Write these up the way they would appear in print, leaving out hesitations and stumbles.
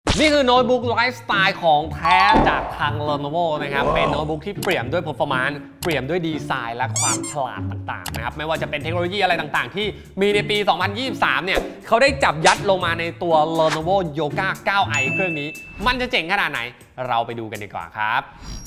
นี่คือโน้ตบุ๊กไลฟ์สไตล์ของแท้จากทาง Lenovo นะครับเป็นโน้ตบุ๊กที่เปี่ยมด้วย performance เปี่ยมด้วยดีไซน์และความฉลาดต่างๆนะครับไม่ว่าจะเป็นเทคโนโลยีอะไรต่างๆที่มีในปี 2023 เนี่ยเขาได้จับยัดลงมาในตัว Lenovo Yoga 9i เครื่องนี้มันจะเจ๋งขนาดไหนเราไปดูกันดีกว่าครับ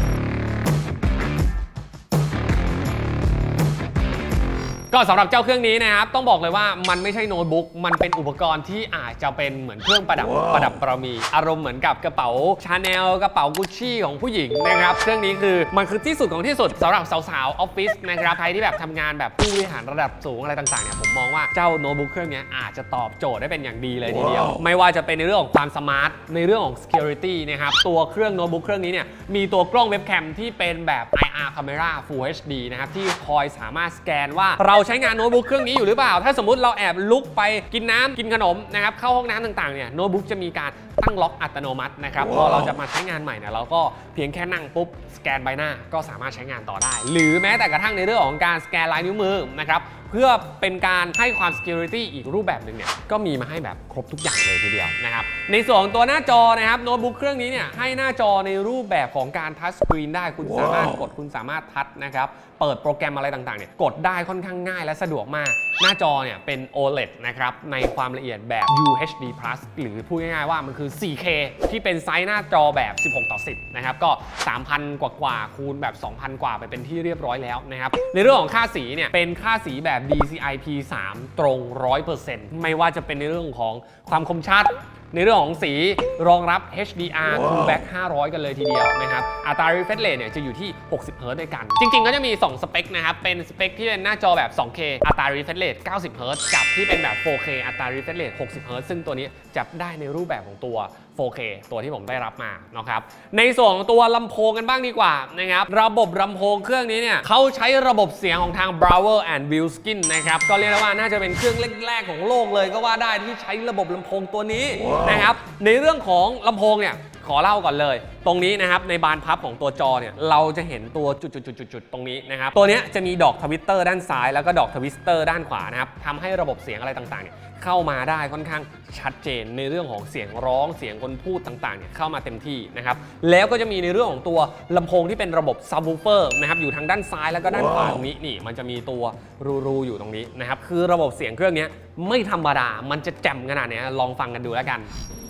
ก็สำหรับเจ้าเครื่องนี้นะครับต้องบอกเลยว่ามันไม่ใช่โน้ตบุ๊กมันเป็นอุปกรณ์ที่อาจจะเป็นเหมือนเครื่องประดับประมีอารมณ์เหมือนกับกระเป๋าชาแนลกระเป๋ากุชชี่ของผู้หญิงนะครับเครื่องนี้คือมันคือที่สุดของที่สุดสำหรับสาวๆออฟฟิศนะครับใครที่แบบทำงานแบบผู้บริหารระดับสูงอะไรต่างๆเนี่ยผมมองว่าเจ้าโน้ตบุ๊กเครื่องนี้อาจจะตอบโจทย์ได้เป็นอย่างดีเลยทีเดียวไม่ว่าจะเป็นในเรื่องของความสมาร์ทในเรื่องของ security นะครับตัวเครื่องโน้ตบุ๊กเครื่องนี้เนี่ยมีตัวกล้องเว็บแคมที่เป็นแบบ IR Camera Full HD นะครับที่คอยสามารถสแกนว่าเราใช้งานโน้ตบุ๊กเครื่องนี้อยู่หรือเปล่าถ้าสมมุติเราแอบลุกไปกินน้ำกินขนมนะครับเข้าห้องน้ำต่างๆเนี่ยโน้ตบุ๊กจะมีการตั้งล็อกอัตโนมัตินะครับพอเราจะมาใช้งานใหม่เนี่ยเราก็เพียงแค่นั่งปุ๊บสแกนใบหน้าก็สามารถใช้งานต่อได้หรือแม้แต่กระทั่งในเรื่องของการสแกนลายนิ้วมือนะครับเพื่อเป็นการให้ความ security อีกรูปแบบหนึ่งเนี่ยก็มีมาให้แบบครบทุกอย่างเลยทีเดียวนะครับในส่วนของตัวหน้าจอนะครับโน้ตบุ๊กเครื่องนี้เนี่ยให้หน้าจอในรูปแบบของการทัชสกรีนได้คุณสามารถกดคุณสามารถทัชนะครับเปิดโปรแกรมอะไรต่างๆเนี่ยกดได้ค่อนข้างง่ายและสะดวกมากหน้าจอเนี่ยเป็น OLED นะครับในความละเอียดแบบ UHD+ หรือพูดง่ายๆว่ามันคือ 4K ที่เป็นไซส์หน้าจอแบบ16:10นะครับก็ 3,000 กว่าคูณแบบ 2,000 กว่าไปเป็นที่เรียบร้อยแล้วนะครับในเรื่องของค่าสีเนี่ยเป็นค่าสีแบบ DCI P3 ตรง 100% ไม่ว่าจะเป็นในเรื่องของความคมชัดในเรื่องของสีรองรับ HDR TrueBack 500 กันเลยทีเดียวนะครับอัตรา refresh rate เนี่ยจะอยู่ที่60 Hz ด้วยกันจริงๆก็จะมี2สเปคนะครับเป็นสเปคที่เป็นหน้าจอแบบ 2K อัตรา refresh rate 90 Hz กับที่เป็นแบบ 4K อัตรา refresh rate 60 Hz ซึ่งตัวนี้จับได้ในรูปแบบของตัว 4K ตัวที่ผมได้รับมานะครับในส่วนของตัวลำโพงกันบ้างดีกว่านะครับระบบลำโพงเครื่องนี้เนี่ยเขาใช้ระบบเสียงของทาง Brauer and Wilskin นะครับก็เรียกได้ว่าน่าจะเป็นเครื่องแรกๆของโลกเลยก็ว่าได้ที่ใช้ระบบลำโพงตัวนี้นะครับในเรื่องของลำโพงเนี่ยขอเล่าก่อนเลยตรงนี้นะครับในบานพับของตัวจอเนี่ยเราจะเห็นตัวจุดๆๆๆตรงนี้นะครับตัวนี้จะมีดอกทวิตเตอร์ด้านซ้ายแล้วก็ดอกทวิสเตอร์ด้านขวานะครับทำให้ระบบเสียงอะไรต่างๆเนี่ยเข้ามาได้ค่อนข้างชัดเจนในเรื่องของเสียงร้องเสียงคนพูดต่างๆเนี่ยเข้ามาเต็มที่นะครับแล้วก็จะมีในเรื่องของตัวลำโพงที่เป็นระบบซับวูฟเฟอร์นะครับอยู่ทางด้านซ้ายแล้วก็ด้านขวาตรงนี้นี่มันจะมีตัวรูอยู่ตรงนี้นะครับคือระบบเสียงเครื่องนี้ไม่ธรรมดามันจะแจ่มขนาดนี้ลองฟังกันดูแล้วกัน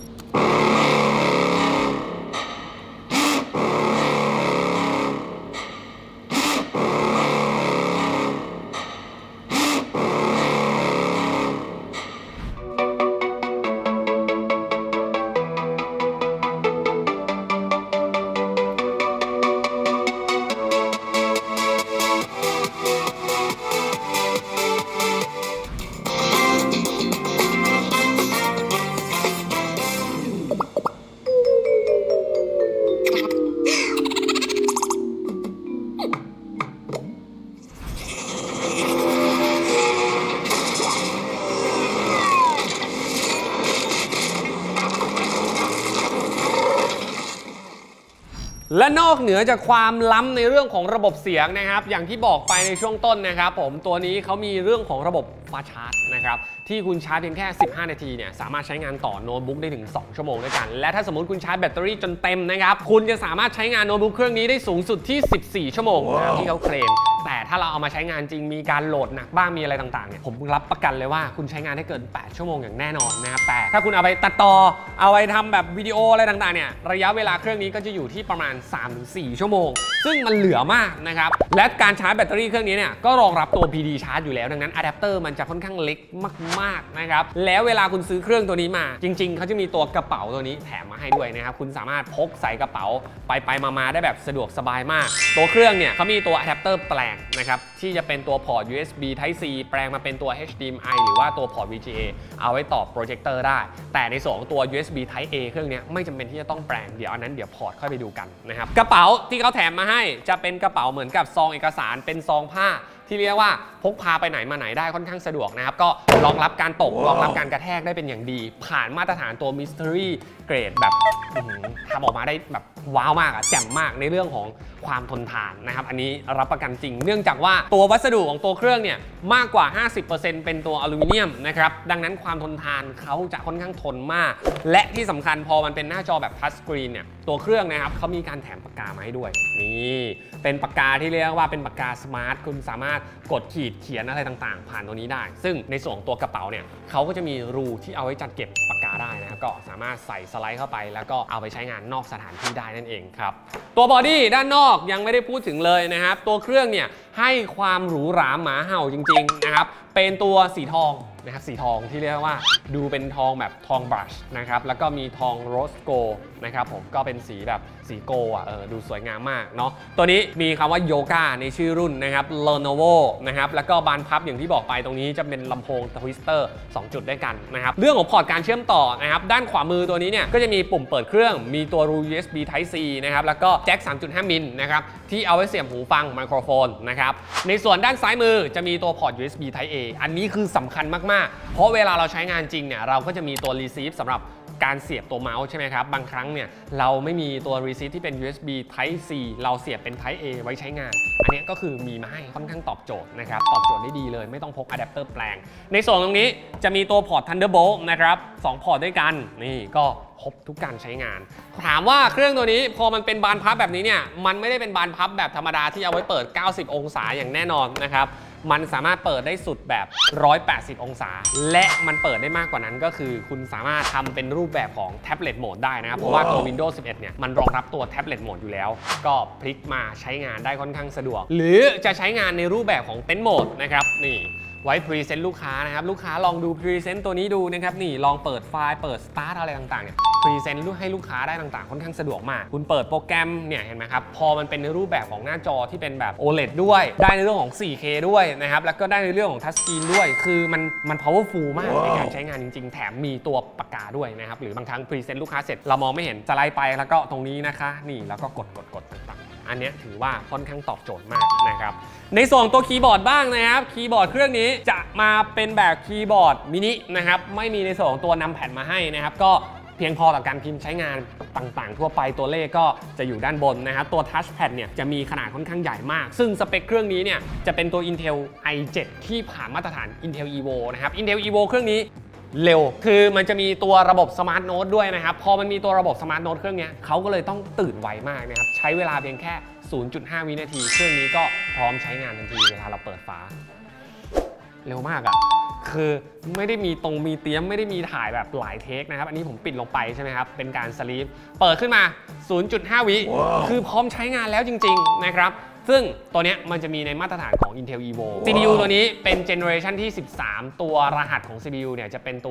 และนอกเหนือจากความล้ำในเรื่องของระบบเสียงนะครับอย่างที่บอกไปในช่วงต้นนะครับผมตัวนี้เขามีเรื่องของระบบฟาสต์ชาร์จนะครับที่คุณชาร์จเพียงแค่ 15 นาทีเนี่ยสามารถใช้งานต่อโน้ตบุ๊กได้ถึง 2 ชั่วโมงด้วยกันและถ้าสมมติคุณชาร์จแบตเตอรี่จนเต็มนะครับคุณจะสามารถใช้งานโน้ตบุ๊กเครื่องนี้ได้สูงสุดที่ 14 ชั่วโมงที่เขาเคลมแต่ถ้าเราเอามาใช้งานจริงมีการโหลดหนักบ้างมีอะไรต่างๆเนี่ยผมรับประกันเลยว่าคุณใช้งานได้เกิน 8 ชั่วโมงอย่างแน่นอนนะครับแต่ถ้าคุณเอาไปตัดต่อเอาไปทำแบบวิดีโออะไรต่างๆเนี่ยระยะเวลาเครื่องนี้ก็จะอยู่ที่ประมาณ 3-4 ชั่วโมงซึ่งมันเหลือมากนะครับและการชาร์จแบตเตอรี่เครื่องนี้เนี่ยก็รองรับตัว PD ชาร์จอยู่แล้วดังนั้นอะแดปเตอร์มันจะค่อนข้างเล็กมากๆนะครับแล้วเวลาคุณซื้อเครื่องตัวนี้มาจริงๆเขาจะมีตัวกระเป๋าตัวนี้แถมมาให้ด้วยนะครับคุณสามารถพกใส่กระเป๋าไปมาได้แบบสะดวกสบายมากตัวเครื่องเนี่ยเขามีตัวอะแดปเตอร์แปลงนะครับที่จะเป็นตัวพอร์ต USB Type C แปลงมาเป็นตัว HDMI หรือว่าตัวพอร์ต VGA เอาไว้ต่อโปรเจคเตอร์ได้แต่ในส่วนของตัว USB Type A เครื่องนี้ไม่จำเป็นที่จะต้องแปลงเดี๋ยวอันนั้นเดี๋ยวพอร์ตค่อยไปดูกันนะครับกระเป๋าที่เขาแถมมาให้จะเป็นกระเป๋าเหมือนกับซองเอกสารเป็นซองผ้าที่เรียกว่าพกพาไปไหนมาไหนได้ค่อนข้างสะดวกนะครับก็รองรับการตกรองรับการกระแทกได้เป็นอย่างดีผ่านมาตรฐานตัว Mystery Grade แบบทำออกมาได้แบบว้าวมากแจ่มมากในเรื่องของความทนทานนะครับอันนี้รับประกันจริงเนื่องจากว่าตัววัสดุของตัวเครื่องเนี่ยมากกว่า 50% เป็นตัวอลูมิเนียมนะครับดังนั้นความทนทานเขาจะค่อนข้างทนมากและที่สำคัญพอมันเป็นหน้าจอแบบทัชสกรีนเนี่ยตัวเครื่องนะครับเขามีการแถมปากกามาให้ด้วยนี่เป็นปากกาที่เรียกว่าเป็นปากกาสมาร์ทคุณสามารถกดขีดเขียนอะไรต่างๆผ่านตัวนี้ได้ซึ่งในส่วนของตัวกระเป๋าเนี่ยเขาก็จะมีรูที่เอาไว้จัดเก็บปากกาได้นะครับก็สามารถใส่สไลด์เข้าไปแล้วก็เอาไปใช้งานนอกสถานที่ได้นั่นเองครับตัวบอดี้ด้านนอกยังไม่ได้พูดถึงเลยนะครับตัวเครื่องเนี่ยให้ความหรูหราหมาเห่าจริงๆนะครับเป็นตัวสีทองนะครับสีทองที่เรียกว่าดูเป็นทองแบบทองบรัชนะครับแล้วก็มีทองโรสโกนะครับผมก็เป็นสีแบบสีโกดูสวยงามมากเนาะตัวนี้มีคำว่าโยก้าในชื่อรุ่นนะครับ Lenovo นะครับแล้วก็บานพับอย่างที่บอกไปตรงนี้จะเป็นลำโพงทวิสเตอร์2จุดด้วยกันนะครับเรื่องของพอร์ตการเชื่อมต่อนะครับด้านขวามือตัวนี้เนี่ยก็จะมีปุ่มเปิดเครื่องมีตัวรู USB Type C นะครับแล้วก็แจ็ค 3.5 มิลนะครับที่เอาไว้เสียบหูฟังไมโครโฟนนะครับในส่วนด้านซ้ายมือจะมีตัวพอร์ต USB Type A อันนี้คือสำคัญมากๆเพราะเวลาเราใช้งานจริงเนี่ยเราก็จะมีตัว receive สำหรับการเสียบตัวเมาส์ใช่ไหมครับบางครั้งเนี่ยเราไม่มีตัว receive ที่เป็น USB Type C เราเสียบเป็น Type A ไว้ใช้งานอันนี้ก็คือมีมาให้ค่อนข้างตอบโจทย์นะครับตอบโจทย์ได้ดีเลยไม่ต้องพกอะแดปเตอร์แปลงในส่วนตรงนี้จะมีตัวพอร์ต Thunderbolt นะครับ2พอร์ตด้วยกันนี่ก็ครบทุกการใช้งานถามว่าเครื่องตัวนี้พอมันเป็นบานพับแบบนี้เนี่ยมันไม่ได้เป็นบานพับแบบธรรมดาที่เอาไว้เปิด90องศาอย่างแน่นอนนะครับมันสามารถเปิดได้สุดแบบ180องศาและมันเปิดได้มากกว่านั้นก็คือคุณสามารถทำเป็นรูปแบบของแท็บเล็ตโหมดได้นะครับเพราะว่าตัว Windows 11เนี่ยมันรองรับตัวแท็บเล็ตโหมดอยู่แล้วก็พลิกมาใช้งานได้ค่อนข้างสะดวกหรือจะใช้งานในรูปแบบของเต็นท์โหมดนะครับนี่ไว้พรีเซนต์ลูกค้านะครับลูกค้าลองดูพรีเซนต์ตัวนี้ดูนะครับนี่ลองเปิดไฟล์เปิดสตาร์ทอะไรต่างๆเนี่ยพรีเซนต์ให้ลูกค้าได้ต่างๆค่อนข้างสะดวกมากคุณเปิดโปรแกรมเนี่ยเห็นไหมครับพอมันเป็นในรูปแบบของหน้าจอที่เป็นแบบ OLED ด้วยได้ในเรื่องของ 4K ด้วยนะครับแล้วก็ได้ในเรื่องของทัชสกรีนด้วยคือมัน powerful มากในการใช้งานจริงๆแถมมีตัวปากกาด้วยนะครับหรือบางครั้งพรีเซนต์ลูกค้าเสร็จเรามองไม่เห็นสไลด์ไปแล้วก็ตรงนี้นะคะนี่แล้วก็กดต่างๆอันนี้ถือว่าค่อนข้างตอบโจทย์มากนะครับในส่วนตัวคีย์บอร์ดบ้างนะครับคีย์บอร์ดเครื่องนี้จะมาเป็นแบบคีย์บอร์ดมินินะครับไม่มีในส่วนของตัวนำแผ่นมาให้นะครับก็เพียงพอต่อการพิมพ์ใช้งานต่างๆทั่วไปตัวเลขก็จะอยู่ด้านบนนะครับตัวทัชแพดเนี่ยจะมีขนาดค่อนข้างใหญ่มากซึ่งสเปคเครื่องนี้เนี่ยจะเป็นตัว Intel i7 ที่ผ่านมาตรฐาน Intel Evo นะครับ Intel Evo เครื่องนี้เร็วคือมันจะมีตัวระบบสมาร์ทโน้ตด้วยนะครับพอมันมีตัวระบบสมาร์ทโน้ตเครื่องนี้เขาก็เลยต้องตื่นไวมากนะครับใช้เวลาเพียงแค่ 0.5 วินาทีเครื่องนี้ก็พร้อมใช้งานทันทีเวลาเราเปิดฝาเร็วมากคือไม่ได้มีมีเตรียมไม่ได้มีถ่ายแบบหลายเทคนะครับอันนี้ผมปิดลงไปใช่ไหมครับเป็นการสลีปเปิดขึ้นมา 0.5 วิคือพร้อมใช้งานแล้วจริงๆนะครับซึ่งตัวนี้มันจะมีในมาตรฐานของ Intel Evo CPU ตัวนี้เป็นเจเนอเรชันที่ 13 ตัวรหัสของ CPU เนี่ยจะเป็นตัว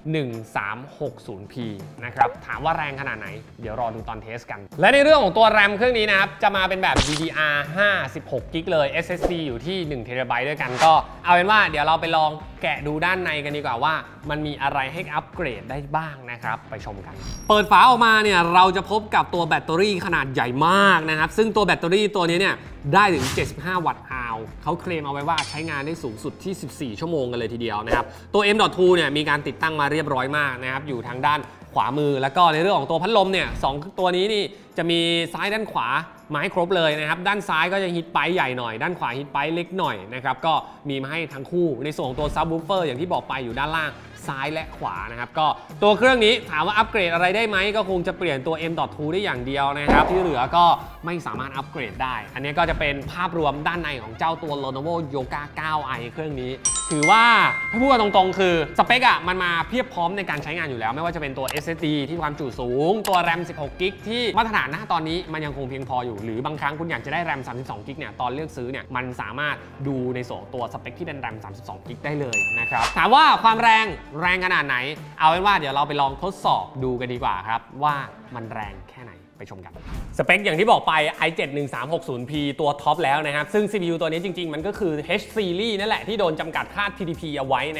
1360P นะครับถามว่าแรงขนาดไหนเดี๋ยวรอดูตอนเทสกันและในเรื่องของตัว RAM เครื่องนี้นะครับจะมาเป็นแบบ DDR5 16 กิกเลย SSD อยู่ที่1 TB ด้วยกันก็เอาเป็นว่าเดี๋ยวเราไปลองแกะดูด้านในกันดีกว่าว่ามันมีอะไรให้อัปเกรดได้บ้างนะครับไปชมกันเปิดฝาออกมาเนี่ยเราจะพบกับตัวแบตเตอรี่ขนาดใหญ่มากนะครับซึ่งตัวแบตเตอรี่ตัวนี้เนี่ยได้ถึง75 วัตต์อาวเขาเคลมเอาไว้ว่าใช้งานได้สูงสุดที่14ชั่วโมงกันเลยทีเดียวนะครับตัว M.2 เนี่ยมีการติดตั้งมาเรียบร้อยมากนะครับอยู่ทางด้านขวามือแล้วก็ในเรื่องของตัวพัดลมเนี่ย2ตัวนี้นี่จะมีซ้ายด้านขวามาให้ครบเลยนะครับด้านซ้ายก็จะฮิตไปใหญ่หน่อยด้านขวาฮิตไปเล็กหน่อยนะครับก็มีมาให้ทั้งคู่ในส่วนของตัวซับวูฟเฟอร์อย่างที่บอกไปอยู่ด้านล่างซ้ายและขวานะครับก็ตัวเครื่องนี้ถามว่าอัปเกรดอะไรได้ไหมก็คงจะเปลี่ยนตัว M.2 ได้อย่างเดียวนะครับที่เหลือก็ไม่สามารถอัปเกรดได้อันนี้ก็จะเป็นภาพรวมด้านในของเจ้าตัว Lenovo Yoga 9i เครื่องนี้ถือว่าถ้าพูดกันตรงๆคือสเปคมันมาเพียบพร้อมในการใช้งานอยู่แล้วไม่ว่าจะเป็นตัว SSD ที่ความจุสูงตัว RAM 16 กิกที่มาตรฐานณตอนนี้มันยังคงเพียงพออยู่หรือบางครั้งคุณอยากจะได้ RAM 32 กิกเนี่ยตอนเลือกซื้อเนี่ยมันสามารถดูในส่วนตัวสเปคที่เป็น RAM 32 กิกได้เลยนะครับถามว่าความแรงขนาดไหนเอาเป็นว่าเดี๋ยวเราไปลองทดสอบดูกันดีกว่าครับว่ามันแรงแค่ไหนไปชมกันสเปคอย่างที่บอกไป i7 1360P ตัวท็อปแล้วนะครับซึ่ง CPU ตัวนี้จริงๆมันก็คือ H Series นั่นแหละที่โดนจำกัดค่า TDP เอาไว้นะครับ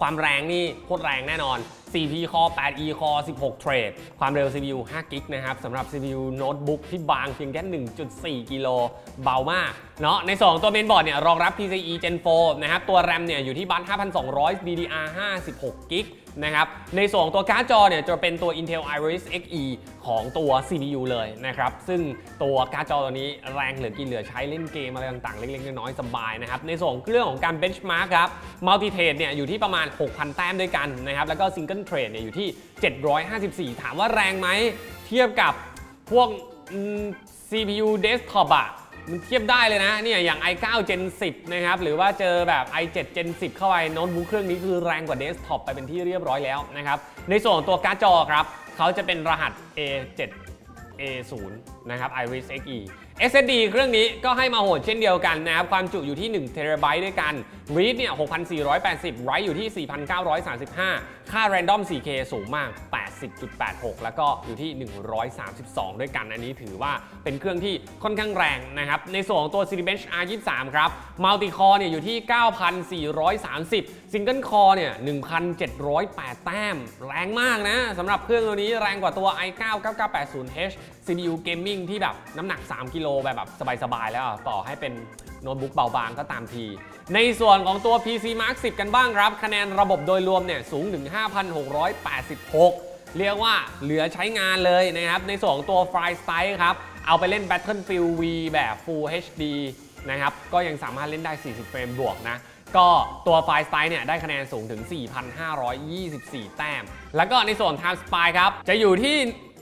ความแรงนี่โคตรแรงแน่นอน 4P Core 8E Core 16 เทรดความเร็ว CPU 5 กิกนะครับสำหรับ CPU โน้ตบุ๊กที่บางเพียงแค่ 1.4 กิโลเบามากเนาะในส่วนของตัวเมนบอร์ดเนี่ยรองรับ PCIe Gen 4 นะครับตัว RAM เนี่ยอยู่ที่บัส 5,200 DDR5 16 กิกนะครับในส่วนของตัวการ์ดจอเนี่ยจะเป็นตัว Intel Iris Xe ของตัว CPU เลยนะครับซึ่งตัวการ์ดจอตัวนี้แรงเหลือกินเหลือใช้เล่นเกมอะไรต่างๆเล็กๆน้อยๆสบายนะครับในส่วนเรื่องของการ benchmark ครับ Multi Thread เนี่ยอยู่ที่ประมาณ 6,000 แต้มด้วยกันนะครับแล้วก็ Single Thread เนี่ยอยู่ที่ 754 ถามว่าแรงไหมเทียบกับพวกCPU Desktop อะมันเทียบได้เลยนะเนี่ยอย่าง i9 Gen 10 นะครับหรือว่าเจอแบบ i7 Gen 10 เข้าไปโน้ตบุ๊กเครื่องนี้คือแรงกว่า Desktop ไปเป็นที่เรียบร้อยแล้วนะครับในส่วนของตัวการ์ดจอครับเขาจะเป็นรหัส A7A0 นะครับ Iris Xe SSD เครื่องนี้ก็ให้มาโหดเช่นเดียวกันนะครับความจุอยู่ที่1 TB ด้วยกัน Read เนี่ย 6,480 Write อยู่ที่ 4,935 ค่า Random 4K สูงมาก 80.86 แล้วก็อยู่ที่ 132 ด้วยกันอันนี้ถือว่าเป็นเครื่องที่ค่อนข้างแรงนะครับในส่วนของตัว Cinebench R23 ครับ Multi Core เนี่ยอยู่ที่ 9,430 Single Core เนี่ย 1,708 แต้มแรงมากนะสำหรับเครื่องตัวนี้แรงกว่าตัว i9 9980H CPU Gaming ที่แบบน้ำหนัก 3 กิโลแบบสบายๆแล้วต่อให้เป็นโน้ตบุ๊กเบาบางก็ตามทีในส่วนของตัว PC Mark 10 กันบ้างครับคะแนนระบบโดยรวมเนี่ยสูงถึง 5,686 เรียกว่าเหลือใช้งานเลยนะครับในส่วนของตัว File Style ครับเอาไปเล่น Battlefield V แบบ Full HD นะครับก็ยังสามารถเล่นได้ 40 เฟรมบวกนะก็ตัวไฟล์สไตล์เนี่ยได้คะแนนสูงถึง 4,524 แต้มแล้วก็ในส่วน Time Spy ครับจะอยู่ที่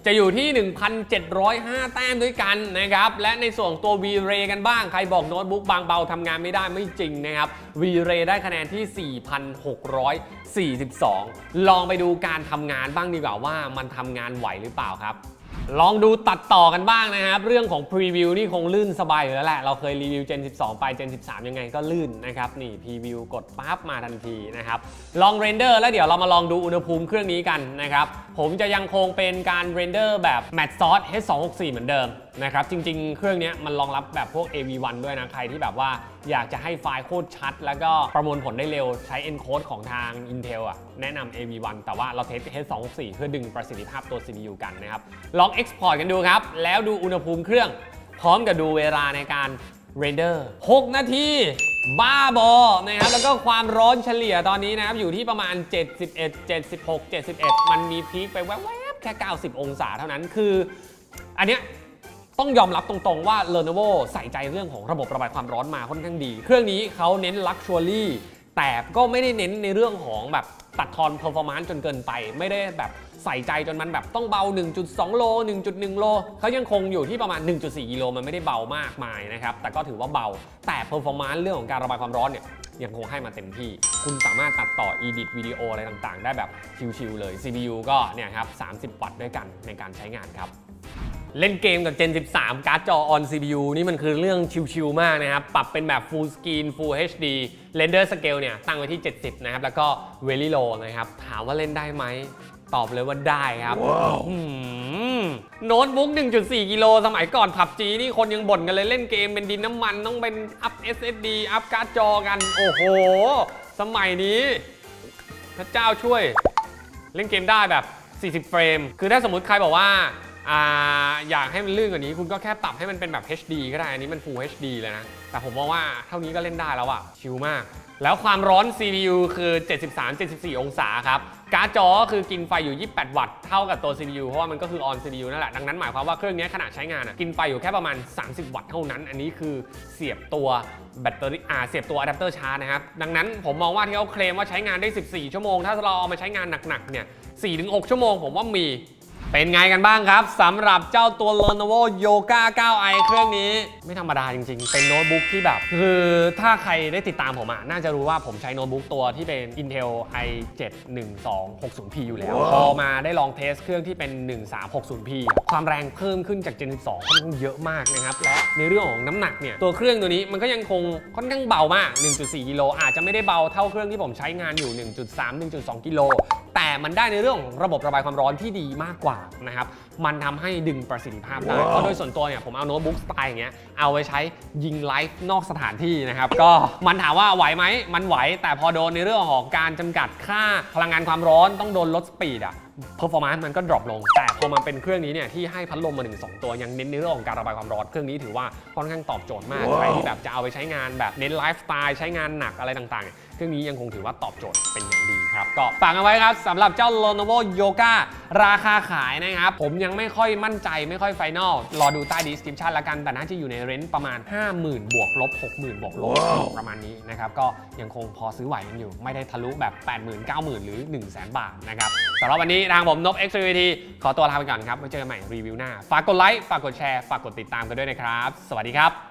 1,705 แต้มด้วยกันนะครับและในส่วนตัว V-Ray กันบ้างใครบอกโน้ตบุ๊กบางเบาทำงานไม่ได้ไม่จริงนะครับ V-Ray ได้คะแนนที่ 4,642 ลองไปดูการทำงานบ้างดีกว่าว่ามันทำงานไหวหรือเปล่าครับลองดูตัดต่อกันบ้างนะครับเรื่องของพรีวิวนี่คงลื่นสบายอยู่แล้วแหละเราเคยรีวิว Gen 12 ไป Gen 13 ยังไงก็ลื่นนะครับนี่พรีวิวกดปั๊บมาทันทีนะครับลองเรนเดอร์แล้วเดี๋ยวเรามาลองดูอุณหภูมิเครื่องนี้กันนะครับผมจะยังคงเป็นการเรนเดอร์แบบ Matte Source H264 เหมือนเดิมนะครับจริงๆเครื่องนี้มันรองรับแบบพวก AV1 ด้วยนะใครที่แบบว่าอยากจะให้ไฟล์โคตรชัดแล้วก็ประมวลผลได้เร็วใช้ encode ของทาง Intel แนะนำ AV1 แต่ว่าเราเทส H264 เพื่อดึงประสิทธิภาพตัว CPU กันนะครับลอง Export กันดูครับแล้วดูอุณหภูมิเครื่องพร้อมกับดูเวลาในการเรนเดอร์6 นาทีบ้าบอนะครับแล้วก็ความร้อนเฉลี่ยตอนนี้นะครับอยู่ที่ประมาณ 71 76 71 มันมีพีคไปแวบๆแค่ 90 องศาเท่านั้นคืออันเนี้ยต้องยอมรับตรงๆว่า Lenovo ใส่ใจเรื่องของระบบระบายความร้อนมาค่อนข้างดีเครื่องนี้เขาเน้น Luxury แต่ก็ไม่ได้เน้นในเรื่องของแบบตัดทอน performance จนเกินไปไม่ได้แบบใส่ใจจนมันแบบต้องเบา 1.2 โล 1.1 โลเขายังคงอยู่ที่ประมาณ 1.4 กิโลมันไม่ได้เบามากมายนะครับแต่ก็ถือว่าเบาแต่ performance เรื่องของการระบายความร้อนเนี่ยยังคงให้มาเต็มที่คุณสามารถตัดต่อ edit วิดีโออะไรต่างๆได้แบบชิลๆเลย CPU ก็เนี่ยครับ30 วัตต์ด้วยกันในการใช้งานครับเล่นเกมกับ Gen 13 การ์ดจอ on CPU นี่มันคือเรื่องชิลๆมากนะครับปรับเป็นแบบ Full Screen Full HD Render Scale เนี่ยตั้งไว้ที่ 70 นะครับแล้วก็ Very Low นะครับถามว่าเล่นได้ไหมตอบเลยว่าได้ครับ โน้ตบุ๊ก 1.4 กิโลสมัยก่อน PUBG นี่คนยังบ่นกันเลยเล่นเกมเป็นดินน้ำมันต้องเป็นอัพ SSD อัพการ์ดจอกันโอ้โหสมัยนี้พระเจ้าช่วยเล่นเกมได้แบบ 40 เฟรมคือถ้าสมมุติใครบอกว่าอยากให้มันลื่นกว่านี้คุณก็แค่ปรับให้มันเป็นแบบ HD ก็ได้อันนี้มัน Full HD เลยนะแต่ผมมองว่าเท่านี้ก็เล่นได้แล้วอะชิลมากแล้วความร้อน CPU คือ 73-74 องศาครับการ์ดจอคือกินไฟอยู่ 28 วัตต์เท่ากับตัว CPU เพราะว่ามันก็คือ on CPU นั่นแหละดังนั้นหมายความว่าเครื่องนี้ขณะใช้งานกินไฟอยู่แค่ประมาณ 30 วัตต์เท่านั้นอันนี้คือเสียบตัวแบตเตอรี่เสียบตัวอะแดปเตอร์ชาร์จนะครับดังนั้นผมมองว่าที่เขาเคลมว่าใช้งานได้ 14 ชั่วโมงถ้าเราเอามาใช้งานหนักๆเนี่ย 4-6 ชั่วโมงผมว่ามีเป็นไงกันบ้างครับสำหรับเจ้าตัว Lenovo Yoga 9i เครื่องนี้ไม่ธรรมดาจริงๆเป็นโน้ตบุ๊กที่แบบคือถ้าใครได้ติดตามผมน่าจะรู้ว่าผมใช้โน้ตบุ๊กตัวที่เป็น Intel i7 1260p อยู่แล้วพอมาได้ลองเทสเครื่องที่เป็น 1360p ความแรงเพิ่มขึ้นจาก Gen 12ค่อนข้างเยอะมากนะครับและในเรื่องของน้ำหนักเนี่ยตัวเครื่องตัวนี้มันก็ยังคงค่อนข้างเบามาก 1.4 กิโลอาจจะไม่ได้เบาเท่าเครื่องที่ผมใช้งานอยู่ 1.3 1.2 กิโลแต่มันได้ในเรื่องของระบบระบายความร้อนที่ดีมากกว่านะครับมันทำให้ดึงประสิทธิภาพได้เพราะโดยส่วนตัวเนี่ยผมเอาโน้ตบุ๊กสไตล์อย่างเงี้ยเอาไว้ใช้ยิงไลฟ์นอกสถานที่นะครับก็มันถามว่าไหวไหมมันไหวแต่พอโดนในเรื่องของการจำกัดค่าพลังงานความร้อนต้องโดนลดสปีดperformance มันก็ดรอปลงแต่พอมันเป็นเครื่องนี้เนี่ยที่ให้พัดลมมาถึง2ตัวยังเน้นในเรื่องของการระบายความร้อนเครื่องนี้ถือว่าค่อนข้างตอบโจทย์มากใครที่แบบจะเอาไปใช้งานแบบเน้นไลฟ์สไตล์ใช้งานหนักอะไรต่างๆเครื่องนี้ยังคงถือว่าตอบโจทย์เป็นอย่างดีครับก็ฝากกันไว้ครับสำหรับเจ้า Lenovo Yoga ราคาขายนะครับผมยังไม่ค่อยมั่นใจไม่ค่อยไฟนอลรอดูใต้ description ละกันแต่น่าจะอยู่ในเรนจ์ประมาณ 50,000 บวกลบ 60,000 บวกลบประมาณนี้นะครับก็ยังคงพอซื้อไหวกันอยู่ไม่ได้ทะลุแบบ 80,000 90,000 หรือ 100,000 บาทนะครับสำหรับวันนี้ทางผมนพ XVT ขอตัวลาไปก่อนครับไว้เจอกันใหม่รีวิวหน้าฝากกดไลค์ฝากกดแชร์ฝากกดติดตามกันด้วยนะครับสวัสดีครับ